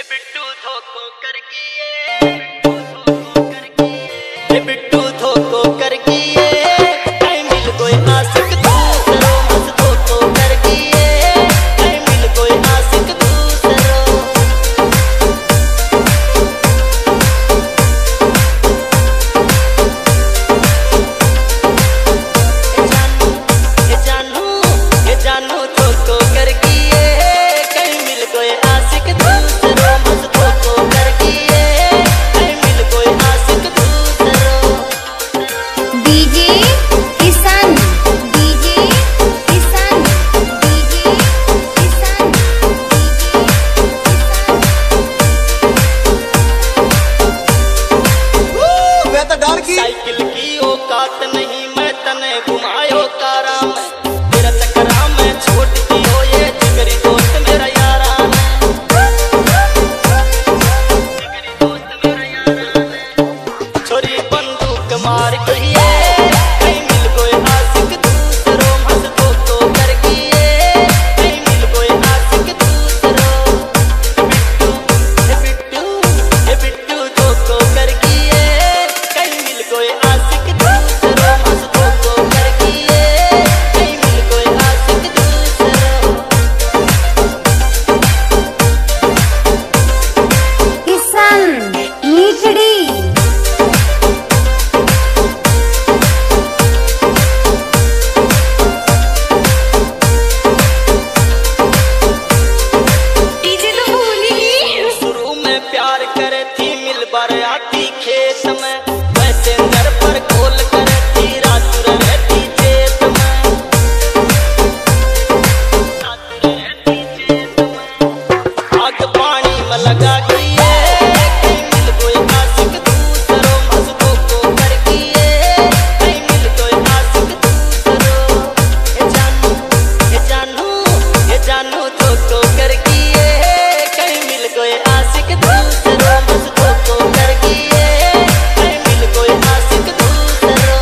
बिट्टू धोखो कर गए, बिट्टू धोखो कर गए, कहीं मिल कोई आशिक दूसरो, बस धोखो कर गए, कहीं मिल कोई आशिक दूसरो। ये जानू धोखो कर गए, कहीं मिल कोई आशिक दूसरो, बस धोखो कर गए, कहीं मिल कोई आशिक दूसरो। डीजे किसान, डीजे किसान, डीजे किसान, मैं तो डर की साइकिल की औकात नहीं, मैं तने घुमायो कारा में, तेरा चक्करा में छोड़ दी हो ये जिगरी दोस्त मेरा यारा ने, जिगरी दोस्त मेरा यारा ने। छोरी बंदूक मार गई है, कहीं मिल कोई आशिक दूसरो, बस धोखो कर गए, कहीं मिल कोई आशिक दूसरो। बिट्टू धोखो कर गए, कहीं मिल कोई आशिक दूसरो, बस धोखो कर गए, कहीं मिल कोई आशिक दूसरो। किसान मीठड़ी। डीजे तो भूली शुरू में प्यार करे थी, मिल बार आती खेत में, वैसे घर पर खोल करे थी, रातुर रहती चेत में, रातुर रहती चेत में। आग पानी में लगा गई है, कहीं मिल कोई आशिक दूसरो, बस धोखो कर गए, कहीं मिल कोई आशिक दूसरो। ये जानू धोखो कर गए, कहीं मिल कोई आशिक दूसरो, बस धोखो कर गए, कहीं मिल कोई आशिक दूसरो।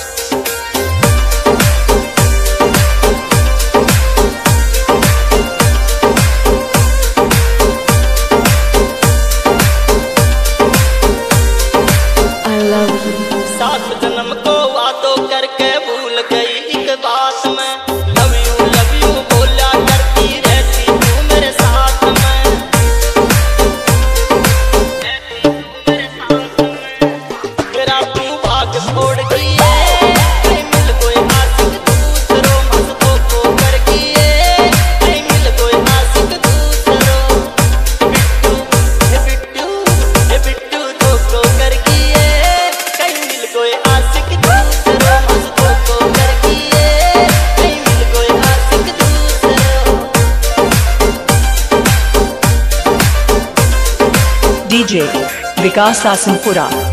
I love you। 7 जन्म को वादों करके भूल गई एक बात में, लव यू बोला करती रहती तू मेरे साथ में, रहती तू मेरे साथ में। मेरा तू भाग छोड़ गई है, कहीं मिल कोई आशिक दूसरो, बस धोखो कर गए, कहीं मिल कोई आशिक दूसरो। बिट्टू धोखो कर गए, कहीं मिल कोई आशिक दूसरो, बस धोखो कर गए, कहीं मिल कोई आशिक दूसरो। DJ विकास आसनपुरा।